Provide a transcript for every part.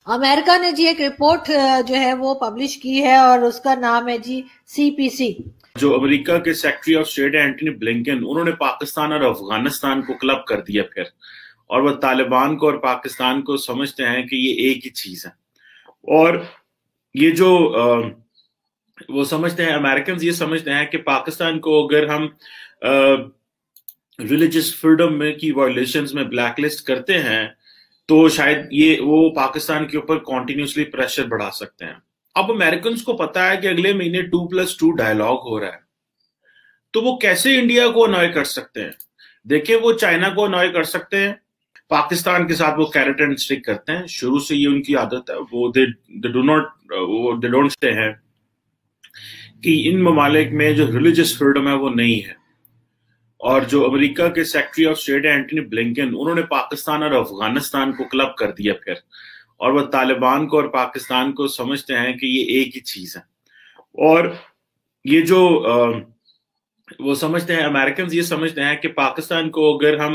America ने जी एक report जो है वो पब्लिश की है और उसका नाम है जी सीपीसी। जो अमेरिका के सेक्रेटरी ऑफ स्टेट है एंटनी ब्लिंकन, उन्होंने पाकिस्तान और अफगानिस्तान को क्लब कर दिया फिर। और वह तालिबान को और पाकिस्तान को समझते हैं कि ये एक ही चीज है। और ये जो वो समझते हैं, अमेरिकन ये समझते हैं कि पाकिस्तान को अगर हम रिलीजियस फ्रीडम में की वायलेशंस में ब्लैकलिस्ट करते हैं तो शायद ये वो पाकिस्तान के ऊपर कॉन्टिन्यूसली प्रेशर बढ़ा सकते हैं। अब अमेरिकन को पता है कि अगले महीने 2+2 डायलॉग हो रहा है, तो वो कैसे इंडिया को अनॉय कर सकते हैं। देखिए, वो चाइना को अनॉय कर सकते हैं, पाकिस्तान के साथ वो कैरेट एंड स्टिक करते हैं, शुरू से ये उनकी आदत है। वो दे डोंट से हैं कि इन ममालिक में जो रिलीजियस फ्रीडम है वो नहीं है। और जो अमेरिका के सेक्रेटरी ऑफ स्टेट है एंटनी ब्लिंकन, उन्होंने पाकिस्तान और अफगानिस्तान को क्लब कर दिया फिर। और वह तालिबान को और पाकिस्तान को समझते हैं कि ये एक ही चीज है। और ये जो वो समझते हैं, अमेरिकन ये समझते हैं कि पाकिस्तान को अगर हम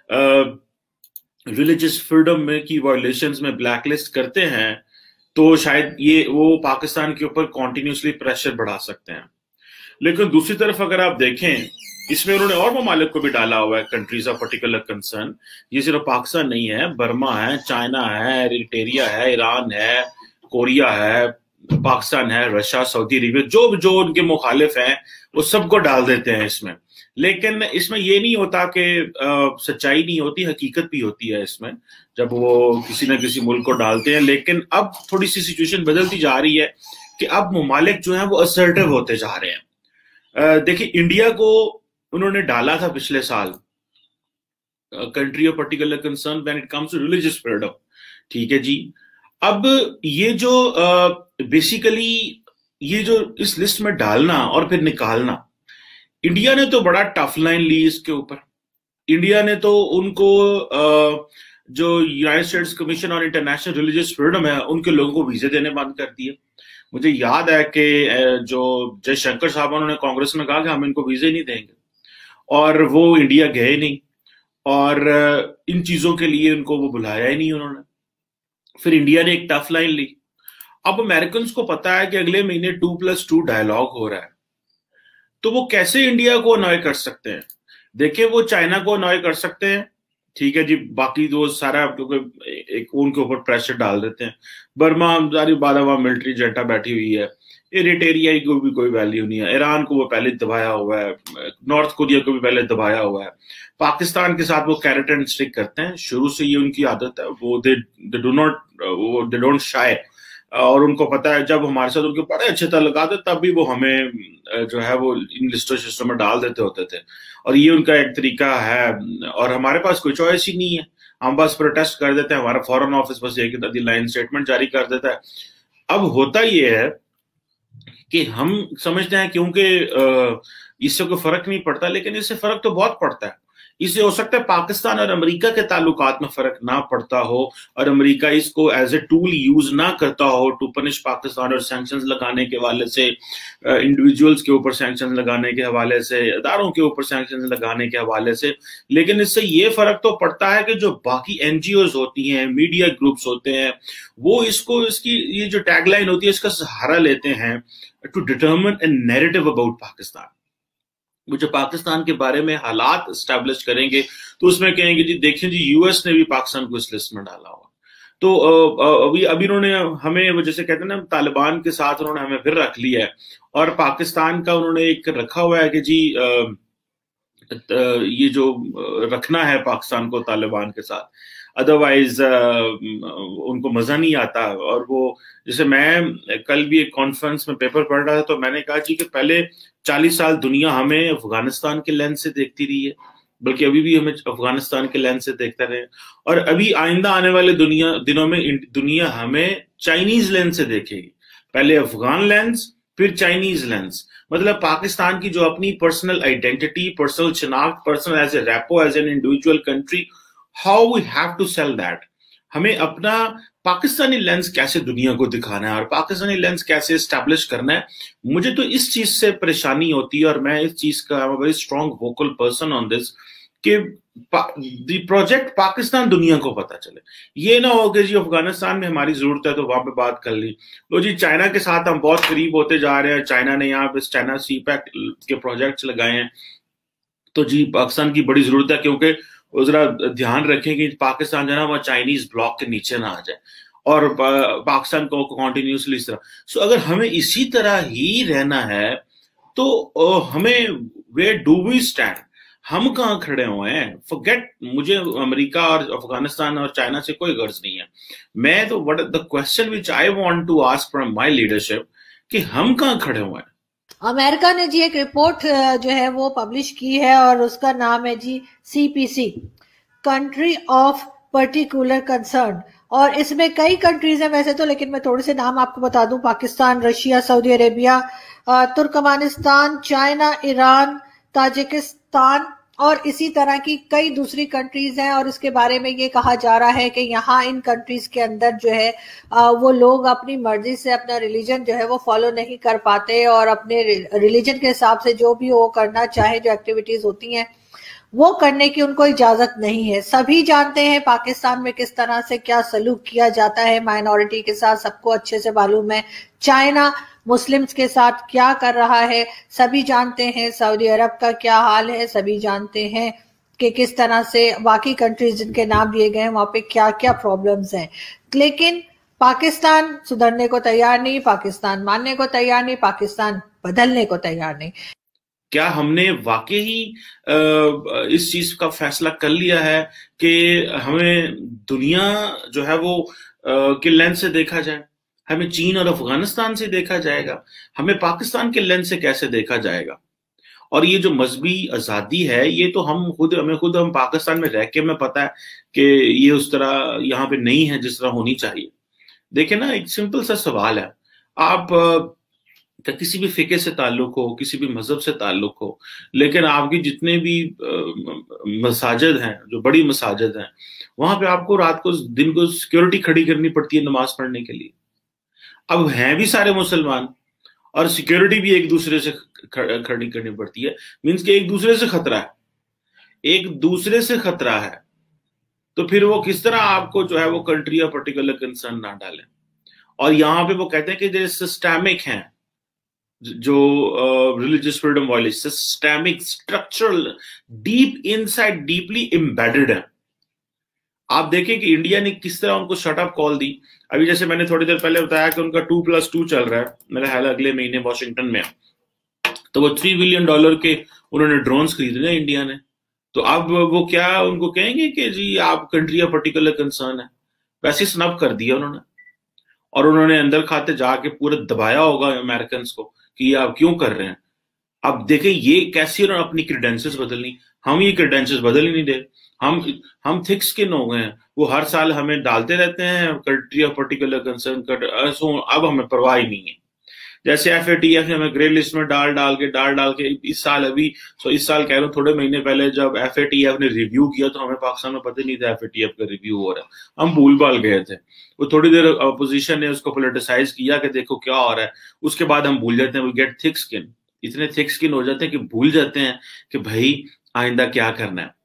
रिलीजियस फ्रीडम में की वायलेशंस में ब्लैकलिस्ट करते हैं तो शायद ये वो पाकिस्तान के ऊपर कॉन्टिन्यूसली प्रेशर बढ़ा सकते हैं। लेकिन दूसरी तरफ अगर आप देखें, इसमें उन्होंने और ममालिक को भी डाला हुआ है, कंट्रीज ऑफ पर्टिकुलर कंसर्न। ये सिर्फ पाकिस्तान नहीं है, बर्मा है, चाइना है, एरिट्रिया है, ईरान है, कोरिया है, पाकिस्तान है, रशिया, सऊदी अरेबिया, जो उनके मुखालिफ हैं वो सबको डाल देते हैं इसमें। लेकिन इसमें ये नहीं होता कि सच्चाई नहीं होती, हकीकत भी होती है इसमें जब वो किसी न किसी मुल्क को डालते हैं। लेकिन अब थोड़ी सी सिचुएशन बदलती जा रही है कि अब ममालिक जो है वो असर्टिव होते जा रहे हैं। देखिए, इंडिया को उन्होंने डाला था पिछले साल country of particular concern when it comes to religious freedom. ठीक है जी। अब ये जो बेसिकली ये जो इस लिस्ट में डालना और फिर निकालना, इंडिया ने तो बड़ा टफ लाइन ली इसके ऊपर। इंडिया ने तो उनको जो United States commission on international religious freedom है उनके लोगों को वीजे देने बंद कर दिए। मुझे याद है कि जो जयशंकर साहब उन्होंने कांग्रेस में कहा कि हम इनको वीजे नहीं देंगे, और वो इंडिया गए नहीं, और इन चीजों के लिए उनको वो बुलाया ही नहीं उन्होंने। फिर इंडिया ने एक टफ लाइन ली। अब अमेरिकन को पता है कि अगले महीने 2+2 डायलॉग हो रहा है, तो वो कैसे इंडिया को अनॉय कर सकते हैं। देखिए, वो चाइना को अनॉय कर सकते हैं, ठीक है जी, बाकी तो सारा क्योंकि एक उनके ऊपर प्रेशर डाल देते हैं। बर्मा सारी बात, वहां मिलिट्री जेटा बैठी हुई है, एरिट्रिया को भी कोई वैल्यू नहीं है, ईरान को वो पहले दबाया हुआ है, नॉर्थ कोरिया को भी पहले दबाया हुआ है, पाकिस्तान के साथ वो कैरेट एंड स्टिक करते हैं, शुरू से ये उनकी आदत है। वो दे डोंट शाय। और उनको पता है जब हमारे साथ उनके बड़े अच्छे ताल्लुकात है तब भी वो हमें जो है वो इन लिस्टों सिस्टम में डाल देते होते थे। और ये उनका एक तरीका है, और हमारे पास कोई चॉइस ही नहीं है, हम बस प्रोटेस्ट कर देते हैं, हमारा फॉरेन ऑफिस बस एक लाइन स्टेटमेंट जारी कर देता है। अब होता ये है कि हम समझते हैं क्योंकि इससे कोई फर्क नहीं पड़ता, लेकिन इससे फर्क तो बहुत पड़ता है। इससे हो सकता है पाकिस्तान और अमेरिका के ताल्लुकात में फर्क ना पड़ता हो और अमेरिका इसको एज ए टूल यूज ना करता हो टू पनिश पाकिस्तान, और सैंक्शंस लगाने के हवाले से, इंडिविजुअल्स के ऊपर सैंक्शंस लगाने के हवाले से, इदारों के ऊपर सैंक्शंस लगाने के हवाले से। लेकिन इससे ये फर्क तो पड़ता है कि जो बाकी एनजीओज होती हैं, मीडिया ग्रुप्स होते हैं, वो इसकी ये जो टैगलाइन होती है इसका सहारा लेते हैं to determine a narrative about Pakistan. वो जो पाकिस्तान के बारे में हालात स्टैब्लिश करेंगे तो उसमें कहेंगे जी देखिए जी, यूएस ने भी पाकिस्तान को इस लिस्ट में डाला हुआ। तो अभी उन्होंने हमें, जैसे कहते हैं ना, तालिबान के साथ उन्होंने हमें फिर रख लिया है, और पाकिस्तान का उन्होंने एक रखा हुआ है कि जी ये जो रखना है पाकिस्तान को तालिबान के साथ, अदरवाइज उनको मजा नहीं आता। और वो, जैसे मैं कल भी एक कॉन्फ्रेंस में पेपर पढ़ रहा था तो मैंने कहा जी कि पहले 40 साल दुनिया हमें अफगानिस्तान के लेंस से देखती रही है, बल्कि अभी भी हमें अफगानिस्तान के लेंस से देखता रहे, और अभी आइंदा आने वाले दिनों में दुनिया हमें चाइनीज लेंस से देखेगी। पहले अफगान लेंस, फिर चाइनीज लेंस। मतलब पाकिस्तान की जो अपनी पर्सनल आइडेंटिटी, पर्सनल शिनाख्त, personal as a repo, as an individual country, how we have to sell that. हमें अपना पाकिस्तानी लेंस कैसे दुनिया को दिखाना है और पाकिस्तानी लेंस कैसे एस्टैब्लिश करना है। मुझे तो इस चीज से परेशानी होती है, और मैं इस चीज का very strong vocal person on this, कि प्रोजेक्ट पाकिस्तान दुनिया को पता चले। ये ना हो कि जी अफगानिस्तान में हमारी जरूरत है तो वहां पे बात कर ली, तो जी चाइना के साथ हम बहुत करीब होते जा रहे हैं, चाइना ने यहाँ पे चाइना सीपैक के प्रोजेक्ट्स लगाए हैं, तो जी पाकिस्तान की बड़ी जरूरत है, क्योंकि वो जरा ध्यान रखें कि पाकिस्तान जो है ना वो चाइनीज ब्लॉक के नीचे ना आ जाए और पाकिस्तान को कॉन्टिन्यूसली इस तरह। सो अगर हमें इसी तरह ही रहना है तो हमें वेयर डू वी स्टैंड, हम कहाँ खड़े हुए हैं? फॉरगेट, मुझे अमेरिका और अफगानिस्तान और चाइना से कोई गर्ज नहीं है। मैं तो what the question which I want to ask from my leadership कि हम कहाँ खड़े हुए हैं? अमेरिका ने जी एक रिपोर्ट जो है वो पब्लिश की है और उसका नाम है जी CPC, country of particular concern. और इसमें कई कंट्रीज हैं वैसे तो, लेकिन मैं थोड़े से नाम आपको बता दूं: Pakistan, Russia, Saudi Arabia, Turkmenistan, China, Iran, Tajikistan और इसी तरह की कई दूसरी कंट्रीज हैं। और इसके बारे में ये कहा जा रहा है कि यहाँ इन कंट्रीज के अंदर जो है वो लोग अपनी मर्जी से अपना रिलीजन जो है वो फॉलो नहीं कर पाते और अपने रिलीजन के हिसाब से जो भी वो करना चाहे, जो एक्टिविटीज होती हैं वो करने की उनको इजाजत नहीं है। सभी जानते हैं पाकिस्तान में किस तरह से क्या सलूक किया जाता है माइनॉरिटी के साथ, सबको अच्छे से मालूम है। चाइना मुस्लिम्स के साथ क्या कर रहा है सभी जानते हैं, सऊदी अरब का क्या हाल है सभी जानते हैं, कि किस तरह से बाकी कंट्रीज जिनके नाम लिए गए हैं वहां पे क्या क्या प्रॉब्लम्स हैं। लेकिन पाकिस्तान सुधरने को तैयार नहीं, पाकिस्तान मानने को तैयार नहीं, पाकिस्तान बदलने को तैयार नहीं। क्या हमने वाकई ही इस चीज का फैसला कर लिया है कि हमें दुनिया जो है वो के लेंस से देखा जाए? हमें चीन और अफगानिस्तान से देखा जाएगा? हमें पाकिस्तान के लेंस से कैसे देखा जाएगा? और ये जो मजहबी आजादी है, ये तो हम पाकिस्तान में रह के हमें पता है कि ये उस तरह यहाँ पे नहीं है जिस तरह होनी चाहिए। देखिए ना, एक सिंपल सा सवाल है, आप किसी भी फिके से ताल्लुक हो, किसी भी मजहब से ताल्लुक हो, लेकिन आपकी जितने भी मसाजिद हैं, जो बड़ी मसाजिद हैं, वहां पे आपको रात को दिन को सिक्योरिटी खड़ी करनी पड़ती है नमाज पढ़ने के लिए। अब हैं भी सारे मुसलमान और सिक्योरिटी भी एक दूसरे से खड़ी करनी पड़ती है, मीन्स कि एक दूसरे से खतरा है, एक दूसरे से खतरा है। तो फिर वो किस तरह आपको जो है वो कंट्री या पर्टिकुलर कंसर्न ना डालें? और यहाँ पे वो कहते हैं कि जो सिस्टमिक हैं, जो रिलीजियस फ्रीडम वाले systemic, structural, deep inside, deeply embedded है। आप देखें कि इंडिया ने किस तरह उनको शटअप कॉल दी। अभी जैसे मैंने थोड़ी देर पहले बताया कि उनका 2+2 चल रहा है, मेरा ख्याल अगले महीने वॉशिंगटन में, तो वो $3 बिलियन के उन्होंने ड्रोन्स खरीदने इंडिया ने। तो अब वो क्या उनको कहेंगे कि जी आप कंट्री या पर्टिकुलर कंसर्न है? वैसे स्नब कर दिया उन्होंने, और उन्होंने अंदर खाते जाके पूरा दबाया होगा अमेरिकन को कि ये आप क्यों कर रहे हैं। अब देखें ये कैसी उन्होंने अपनी क्रेडेंशियल्स बदलनी। हम ये क्रेडेंशियल्स बदल ही नहीं दे, हम थिक स्किन हो गए हैं। वो हर साल हमें डालते रहते हैं कंट्री ऑफ पर्टिकुलर कंसर्न कर, अब हमें परवाह ही नहीं है। जैसे FATF ने हमें ग्रे लिस्ट में डाल के इस साल इस साल कह रहा हूँ, थोड़े महीने पहले जब FATF ने रिव्यू किया तो हमें पाकिस्तान में पता नहीं था FATF का रिव्यू हो रहा है, हम भूल भाल गए थे। वो थोड़ी देर अपोजिशन ने उसको पोलिटिसाइज किया कि देखो क्या हो रहा है, उसके बाद हम भूल जाते हैं। वी गेट थिक स्किन, इतने थिक स्किन हो जाते हैं कि भूल जाते हैं कि भाई आइंदा क्या करना है।